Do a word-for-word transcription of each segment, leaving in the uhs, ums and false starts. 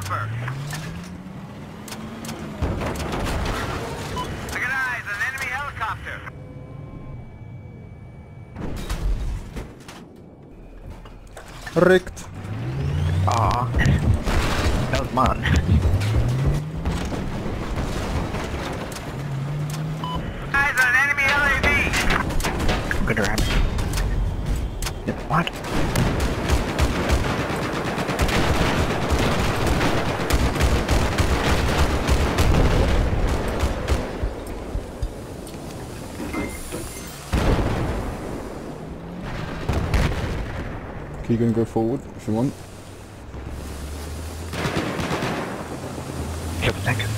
chopper. I got eyes on an enemy helicopter. Rigged. Aw. That was mine. Eyes on an enemy L A V. I'm gonna ram it. Yep, what? You can go forward if you want. Yep, thank you.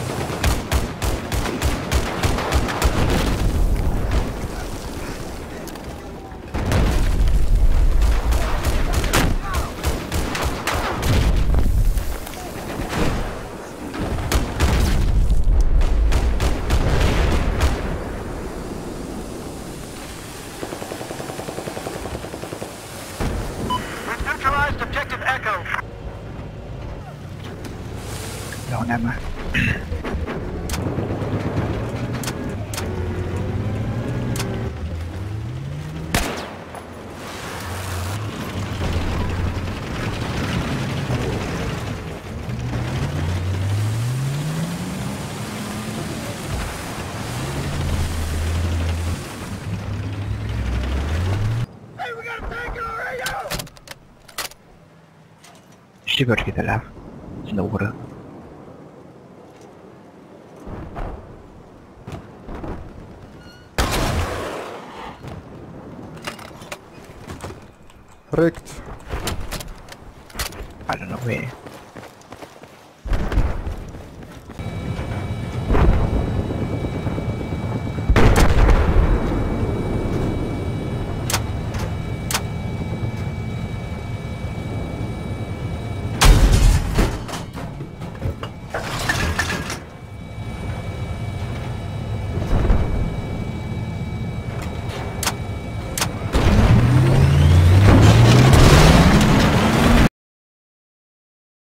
Neutralized objective Echo. No, never. Hey, we got a tank already! Should be able to get that out. It's in the water. Rigged. I don't know where.